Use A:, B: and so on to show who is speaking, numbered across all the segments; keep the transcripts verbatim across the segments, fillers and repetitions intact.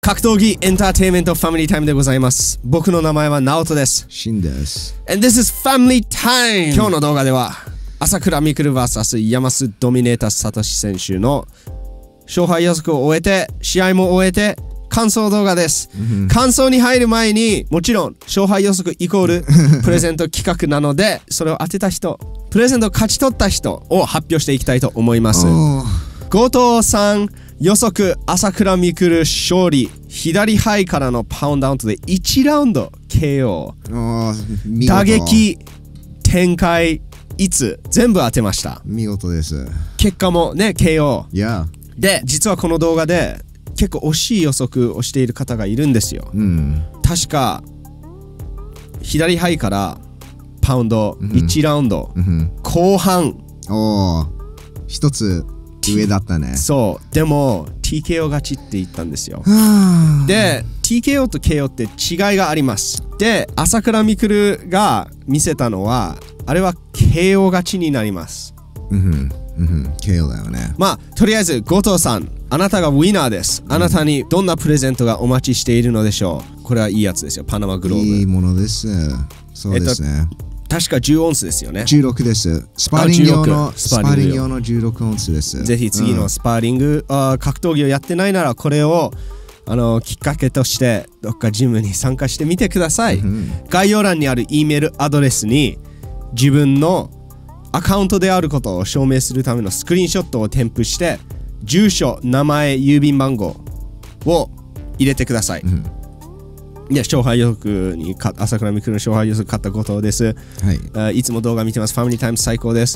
A: 格闘技エンターテインメントファミリータイムでございます。僕の名前はナオトです。
B: シンです。
A: And this is Family Time! 今日の動画では、朝倉未来 ブイエス ヤマスドミネーターサトシ選手の勝敗予測を終えて、試合も終えて、感想動画です。感想に入る前に、もちろん勝敗予測イコールプレゼント企画なので、それを当てた人、プレゼントを勝ち取った人を発表していきたいと思います。後藤さん予測、朝倉未来勝利、左ハイからのパウンドアウトでいちラウンド ケーオー、 打撃、展開、いつ全部当てました。
B: 見事です。
A: 結果もね ケーオー、
B: yeah.
A: で実はこの動画で結構惜しい予測をしている方がいるんですよ、うん、確か左ハイからパウンドいちラウンド、うん、後半
B: おー一つ上だったね。
A: そうでも ティーケーオー 勝ちって言ったんですよ。で ティーケーオー と ケーオー って違いがあります。で朝倉未来が見せたのはあれは ケーオー 勝ちになります。うんうん、ケーオー だよね。まあとりあえず後藤さん、あなたがウィナーです。あなたにどんなプレゼントがお待ちしているのでしょう。これはいいやつですよ。パナマグローブ。
B: いいものです。そうですね。えっと
A: 確かじゅうオンスですよね。
B: じゅうろくです。スパーリング用のスパーリング用のじゅうろくオンスです。
A: ぜひ次のスパーリング、うん、あ格闘技をやってないならこれをあのきっかけとしてどっかジムに参加してみてください。うん、概要欄にある E メールアドレスに自分のアカウントであることを証明するためのスクリーンショットを添付して住所、名前、郵便番号を入れてください。うんいや勝敗予測に朝倉未来の勝敗予測勝ったことです。はい。いつも動画見てます。ファミリータイム最高です。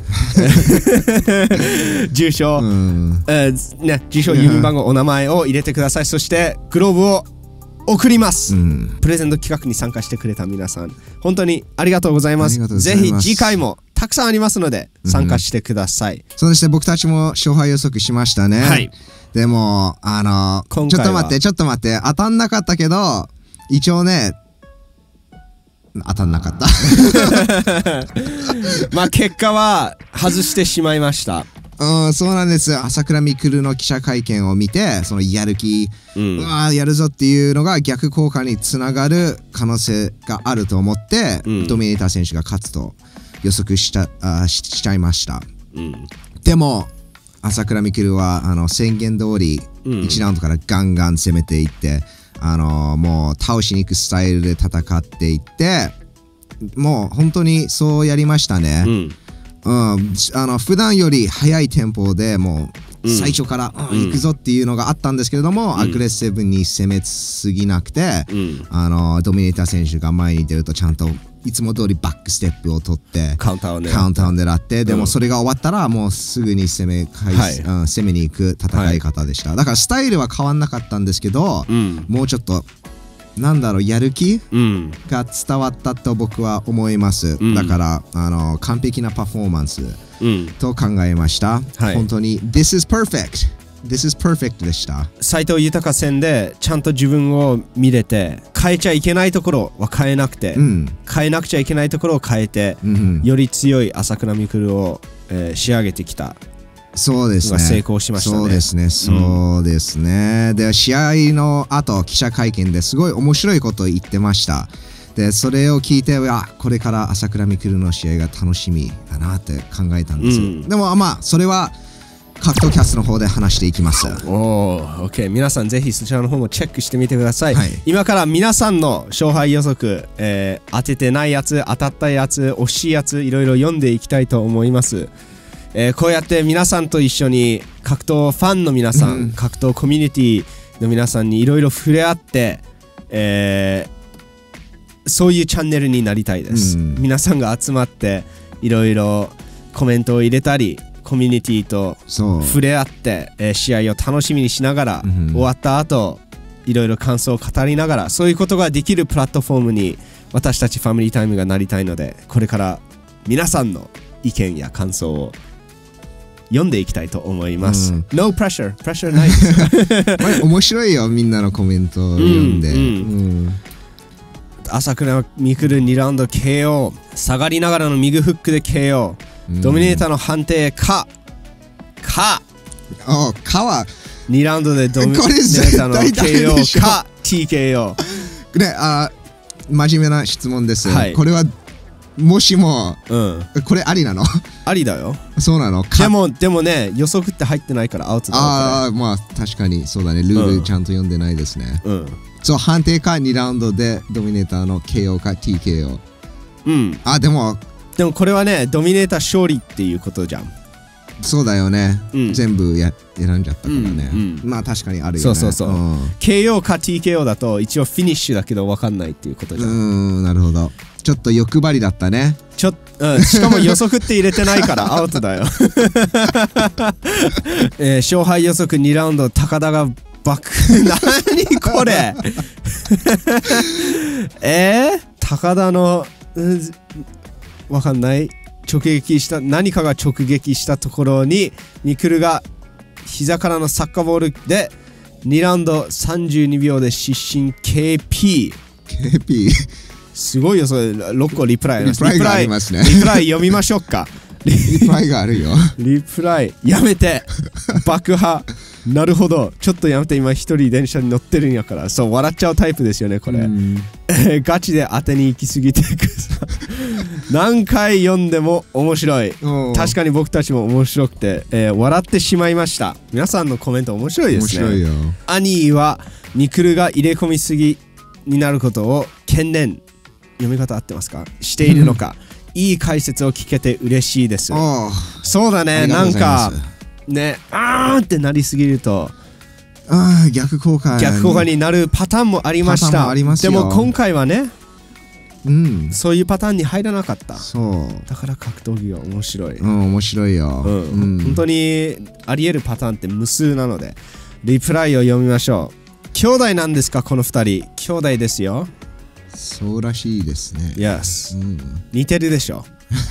A: 住所、うんえー、ね、住所、郵便番号、お名前を入れてください。そしてグローブを送ります、うん。プレゼント企画に参加してくれた皆さん、本当にありがとうございます。ぜひ次回もたくさんありますので参加してください。うん、
B: そうですね。僕たちも勝敗予測しましたね。はい。でもあのちょっと待ってちょっと待って当たんなかったけど。一応ね当たんなかった
A: まあ結果は外してしまいました。
B: うん、そうなんです。朝倉未来の記者会見を見てそのやる気、うん、うわやるぞっていうのが逆効果につながる可能性があると思って、うん、ドミネーター選手が勝つと予測したあ し, しちゃいました、うん、でも朝倉未来はあの宣言通りいちラウンドからガンガン攻めていってあのー、もう倒しに行くスタイルで戦っていってもう本当にそうやりましたね。うんうん、あの普段より速いテンポでもう最初から、うん、行くぞっていうのがあったんですけれども、うん、アグレッシブに攻めすぎなくて、うん、あのドミネーター選手が前に出るとちゃんといつも通りバックステップを取って
A: カウンターを狙って、
B: カウンターを狙ってでもそれが終わったらもうすぐに攻め、はいうん、攻めに行く戦い方でした、はい、だからスタイルは変わんなかったんですけど、うん、もうちょっとなんだろうやる気、うん、が伝わったと僕は思います、うん、だからあの完璧なパフォーマンスと考えました、はい、本当に This is perfect This is perfect でした。
A: 斉藤豊戦でちゃんと自分を見れて変えちゃいけないところは変えなくて、うん、変えなくちゃいけないところを変えて、うん、より強い朝倉未来を、えー、仕上げてきた。
B: そうですね。
A: 成功しましたね。
B: そうですね。そうですね。うん、で試合の後記者会見ですごい面白いことを言ってました。でそれを聞いてあこれから朝倉未来の試合が楽しみだなって考えたんですよ。うん、でもまあそれは格闘キャストの方で話していきます。
A: おー、OK。皆さんぜひそちらの方もチェックしてみてください。はい、今から皆さんの勝敗予測、えー、当ててないやつ、当たったやつ、惜しいやつ、いろいろ読んでいきたいと思います。えー、こうやって皆さんと一緒に格闘ファンの皆さん、うん、格闘コミュニティの皆さんにいろいろ触れ合って、えー、そういうチャンネルになりたいです。うん、皆さんが集まっていろいろコメントを入れたり、コミュニティと触れ合って、えー、試合を楽しみにしながら、うん、終わった後いろいろ感想を語りながらそういうことができるプラットフォームに私たちファミリータイムがなりたいのでこれから皆さんの意見や感想を読んでいきたいと思います。うん、No pressure, pressure ないです。
B: 面白いよみんなのコメントを読んで。うんうん、
A: 朝倉未来にラウンド ケーオー 下がりながらの右フックで ケーオー、うん、ドミネーターの判定かか
B: おかは
A: にラウンドでドミネーターの ケーオー か ティーケーオー。
B: ね、あ真面目な質問です、
A: はい、
B: これはもしも、
A: うん、
B: これありなの？
A: ありだよ。
B: そうなの？
A: でもでもね、予測って入ってないからアウトだよ。
B: ああ、まあ確かにそうだね。ルールちゃんと読んでないですね。
A: うん。
B: そう、判定かにラウンドでドミネーターの ケーオー か ティーケーオー。
A: うん。
B: あ、でも
A: でもこれはね、ドミネーター勝利っていうことじゃん。
B: そうだよね。うん、全部や選んじゃったからね。うんうん、まあ確かにあるよね。
A: そうそうそう。うん、ケーオー か ティーケーオー だと一応フィニッシュだけど分かんないっていうことじゃん。
B: うん、なるほど。ちょっと欲張りだったね。
A: ちょ、うん、しかも予測って入れてないからアウトだよ。えー、勝敗予測にラウンド、高田がバック。何これ。えー、高田の、うん、わかんない。直撃した何かが直撃したところにミクルが膝からのサッカーボールでにラウンドさんじゅうにびょうで失神 ケーピー。
B: ケーピー
A: すごいよ、それろっこリプライ
B: リプライがありますね。
A: リプライ読みましょうか。
B: リプライがあるよ。
A: リプライやめて。爆破。なるほど、ちょっとやめて。今一人電車に乗ってるんやから。そう、笑っちゃうタイプですよねこれ。ガチで当てに行き過ぎてくさ。何回読んでも面白い。確かに僕たちも面白くて、えー、笑ってしまいました。皆さんのコメント面白いですね。
B: 面白いよ。
A: アニーはミクルが入れ込みすぎになることを懸念、読み方合ってますか、しているのか。いい解説を聞けて嬉しいです。そうだね、なんかね、あーってなりすぎると
B: あ逆効果
A: 逆効果になるパターンもありました。でも今回はね、うん、そういうパターンに入らなかった。そうだから格闘技は面白い。
B: うん面白いよ、うん
A: うん、本当にありえるパターンって無数なので、リプライを読みましょう。兄弟なんですかこのふたり。兄弟ですよ。
B: そうらしいですね。
A: Yes、うん、似てるでしょ。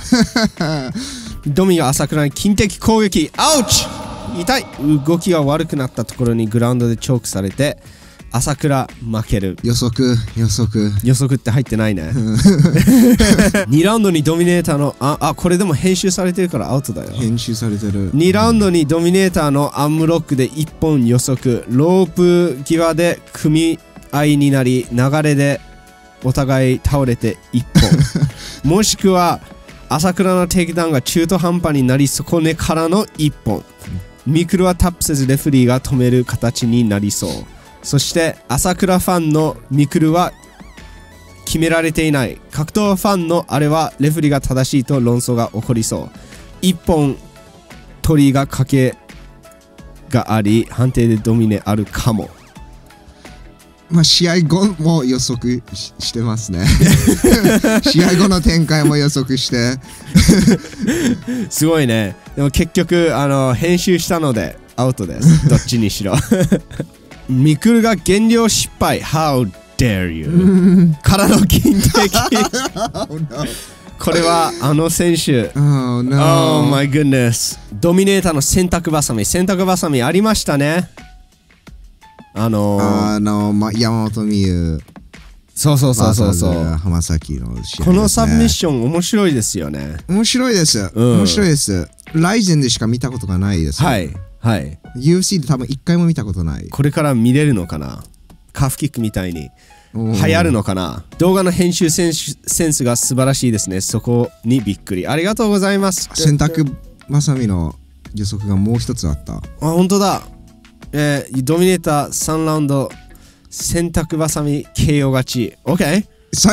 A: ドミが朝倉に金的攻撃。アウチ、痛い。動きが悪くなったところにグラウンドでチョークされて朝倉負ける。
B: 予測予測
A: 予測って入ってないね。にラウンドにドミネーターのああこれでも編集されてるからアウトだよ。
B: 編集されてる。
A: にラウンドにドミネーターのアームロックでいっぽん予測。ロープ際で組み合いになり流れでお互い倒れていっぽん。もしくは朝倉のテイクダウンが中途半端になり損ねからのいっぽん。ミクルはタップせずレフェリーが止める形になりそう。そして朝倉ファンのミクルは決められていない。格闘ファンのあれはレフェリーが正しいと論争が起こりそう。いっぽん取りがかけがあり判定でドミネあるかも。
B: まあ試合後も予測 し, してますね。試合後の展開も予測して。
A: すごいね。でも結局あの編集したのでアウトです。どっちにしろ。ミクルが減量失敗。How dare you からの金的。
B: oh, no.
A: これはあの選手。
B: Oh, no.
A: Oh my goodness。ドミネーターの洗濯バサミ。洗濯バサミありましたね。あのー、
B: あの、ま、山本美優。
A: そうそうそうそうそう。
B: 浜崎の試合ですね。
A: このサブミッション面白いですよね。
B: 面白いです。うん、面白いです。ライゼンでしか見たことがないです。
A: はい。はい。
B: ユーエフシー で多分一回も見たことない。
A: これから見れるのかな。カフキックみたいに流行るのかな。動画の編集センス、センスが素晴らしいですね。そこにびっくり。ありがとうございます。
B: 洗濯バサミの予測がもう一つあった。
A: あ、本当だ。えー、ドミネーターさんラウンド洗濯バサミ ケーオー 勝ち。 OK。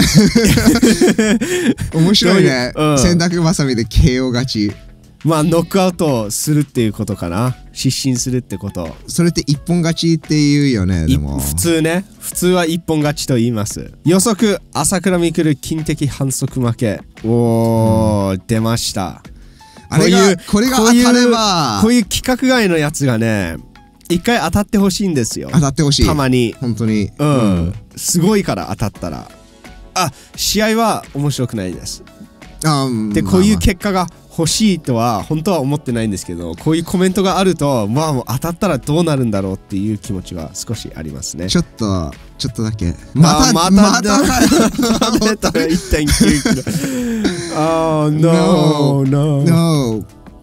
B: 面白いね、うん、洗濯バサミで ケーオー 勝ち。
A: まあノックアウトするっていうことかな。失神するってこと。
B: それって一本勝ちっていうよね。でも
A: 普通ね、普通は一本勝ちと言います。予測朝倉未来金的反則負け。おー、うん、出ました。
B: あれがこれが当たれば
A: こういう規格外のやつがね一回当たってほしいんですよ。
B: 当たってほしい。
A: たまに。
B: 本当に。
A: うん。うん、すごいから当たったら。あ、試合は面白くないです。あ、うん、で、こういう結果が欲しいとは本当は思ってないんですけど、こういうコメントがあると、まあもう当たったらどうなるんだろうっていう気持ちは少しありますね。
B: ちょっと、ちょっとだけ。
A: また、また、また、また、いってんきゅうキロ。ああ、no, no.
B: no.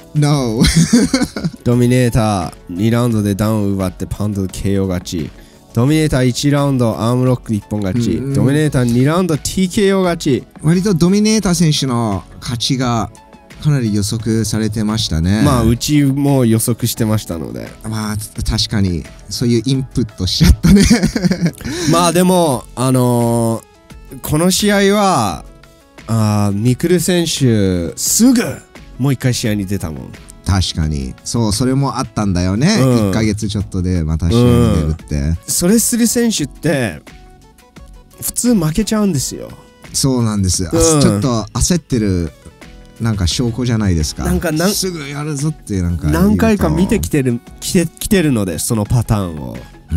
B: No
A: ドミネーターにラウンドでダウンを奪ってパウンド ケーオー 勝ち。ドミネーターいちラウンドアームロックいっぽん勝ち。ドミネーターにラウンド ティーケーオー 勝ち。
B: 割とドミネーター選手の勝ちがかなり予測されてましたね。
A: まあうちも予測してましたので、
B: まあ確かにそういうインプットしちゃったね
A: まあでもあのー、この試合はあミクル選手すぐもう一回試合に出たもん。
B: 確かにそう、それもあったんだよね、うん、いっかげつちょっとでまた試合に出るって、うん、
A: それする選手って普通負けちゃうんですよ。
B: そうなんです、うん、ちょっと焦ってるなんか証拠じゃないですか。なんかなんすぐやるぞってなんか
A: 何回か見てきてる来てきてるのでそのパターンを、うん、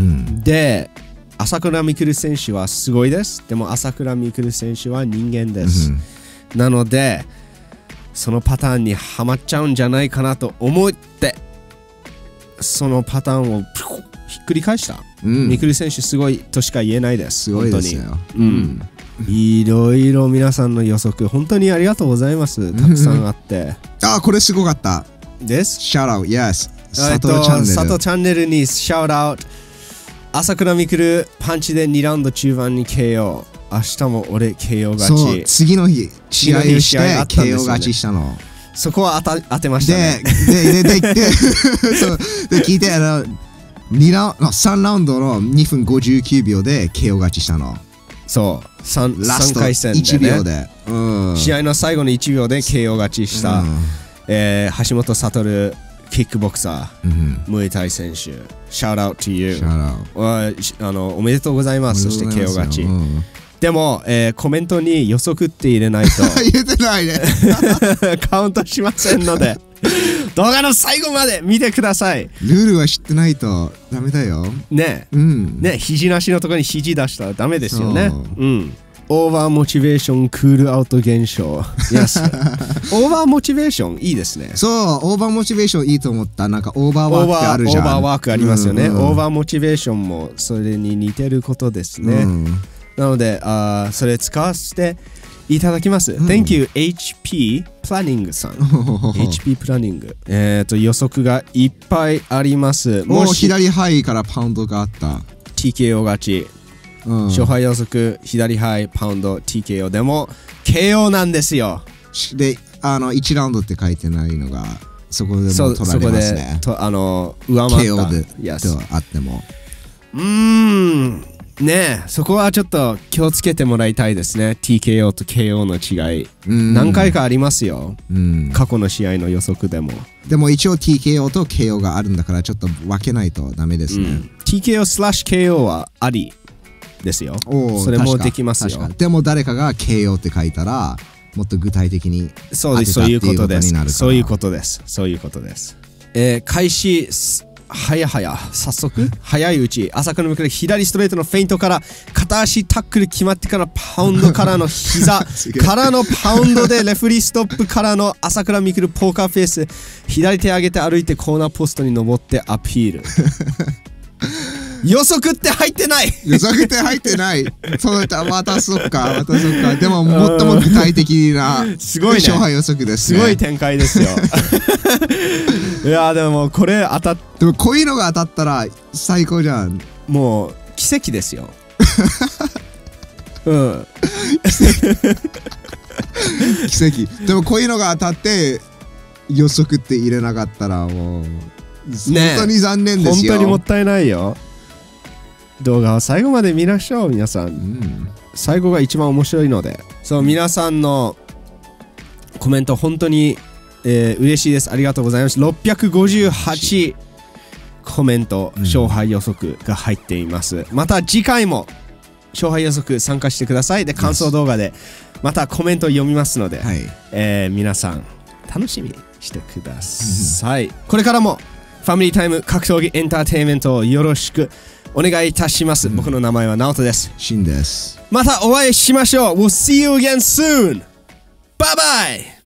A: で朝倉未来選手はすごいです。でも朝倉未来選手は人間です、うん、なのでそのパターンにはまっちゃうんじゃないかなと思ってそのパターンをひっくり返した、うん、未来選手すごいとしか言えないです。
B: すごいですよ、
A: 本当に、うん、いろいろ皆さんの予測本当にありがとうございます。たくさんあって
B: あーこれすごかった
A: です。
B: シャウトアウト yes
A: 佐藤チャンネル佐藤チャンネルにシャウトアウト。朝倉未来パンチでにラウンド中盤に ケーオー。明日も俺 ケーオー 勝ち。
B: そう次の日試合をして ケーオー 勝ちしたの。
A: そこは当た当てましたね。
B: でででででそうで聞いてあのにラウンドさんラウンドのにふんごじゅうきゅうびょうで ケーオー 勝ちしたの。
A: そう 3,
B: ラスト
A: 回戦で、ね、
B: いちびょうで、うん、
A: 試合の最後のいちびょうで ケーオー 勝ちした、うんえー、橋本悟キックボクサー、うん、ムエタイ選手、シャウトアウト to you。 あのおめでとうございます。そして ケーオー 勝ち、うん、でも、えー、コメントに予測って入れないと
B: 入れてないね
A: カウントしませんので動画の最後まで見てください。
B: ルールは知ってないとダメだよ
A: ね、
B: うん、
A: ね肘なしのところに肘出したらダメですよね。う、うん、オーバーモチベーションクールアウト現象yes オーバーモチベーションいいですね。
B: そうオーバーモチベーションいいと思った。なんかオーバーワークってあるじゃん。
A: オーバーワークありますよね、うんうん、オーバーモチベーションもそれに似てることですね、うん、なのであそれ使わせていただきます、うん、Thank you エイチピー プランニングさんエイチピー プランニングえっと予測がいっぱいあります。
B: もう左ハイからパウンドがあった
A: ティーケーオー 勝ち、うん、勝敗予測左ハイパウンド ティーケーオー でも ケーオー なんですよ。
B: であのいちラウンドって書いてないのがそこでも取られますね。そこで
A: とあの上回った
B: ケーオー で、yes、ではあっても
A: うーんねえそこはちょっと気をつけてもらいたいですね。 ティーケーオー と ケーオー の違い何回かありますよ、うん、過去の試合の予測でも。
B: でも一応 ティーケーオー と ケーオー があるんだからちょっと分けないとダメですね、うん、ティーケーオー スラッシュ ケーオー はありですよ。それもできますよ。でも誰かが ケーオー って書いたらもっと具体的に
A: そうです。そういうことです。そういうことです。そういうことです。えー、開始はやはや早速早いうち朝倉未来左ストレートのフェイントから片足タックル決まってからパウンドからの膝からのパウンドでレフリーストップからの朝倉未来ポーカーフェイス左手上げて歩いてコーナーポストに登ってアピール予測って入ってない
B: 予測って入ってないそうだまたそっかまたそっか。でも最も具体的な
A: すごい、ね、
B: 勝敗予測ですね。
A: すごい展開ですよいやでもこれ当たっ
B: でもこういうのが当たったら最高じゃん。
A: もう奇跡ですようん
B: 奇跡。でもこういうのが当たって予測って入れなかったらもう本当に残念ですよ、
A: ね、本当にもったいないよ。動画を最後まで見ましょう皆さん、うん、最後が一番面白いので。そう皆さんのコメント本当に、えー、嬉しいです。ありがとうございます。ろっぴゃくごじゅうはちコメント、うん、勝敗予測が入っています。また次回も勝敗予測参加してください。で感想動画でまたコメント読みますので、はいえー、皆さん楽しみにしてください、うん、これからもファミリータイム格闘技エンターテインメントをよろしくお願いいたします、うん、僕の名前はナオトです。
B: シンです。
A: またお会いしましょう。 We'll see you again soon. Bye bye.